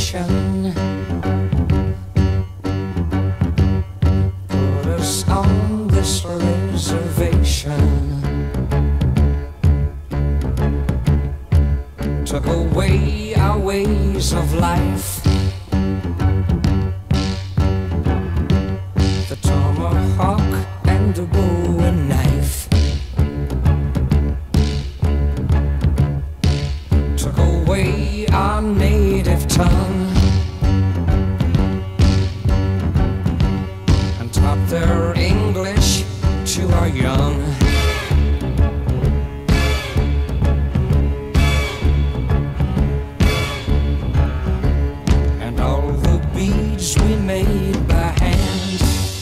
nation put us on this reservation, took away our ways of life. The tomahawk and the bow and knife took away our native tongue and taught their English to our young. And all the beads we made by hand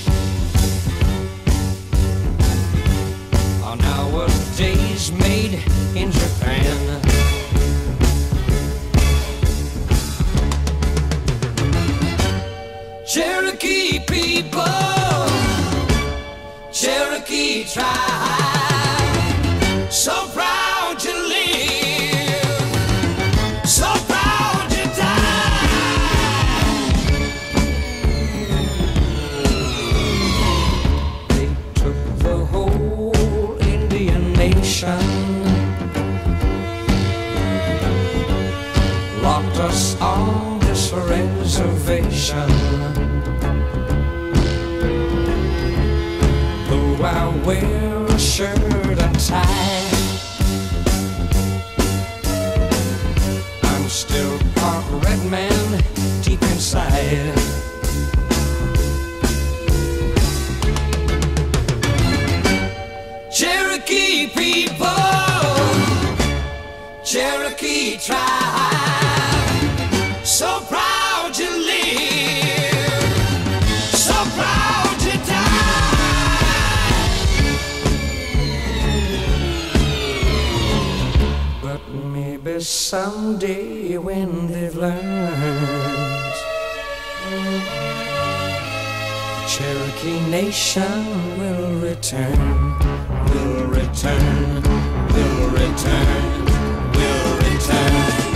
are nowadays made in Japan. Cherokee people, Cherokee tribe, so proud to live, so proud to die. They took the whole Indian nation, locked us on this reservation. Though I wear a shirt and tie, I'm still part red man deep inside. Cherokee people, Cherokee tribe, so proud to live, so proud to die. But maybe someday when they've learned, the Cherokee nation will return, will return, will return, will return.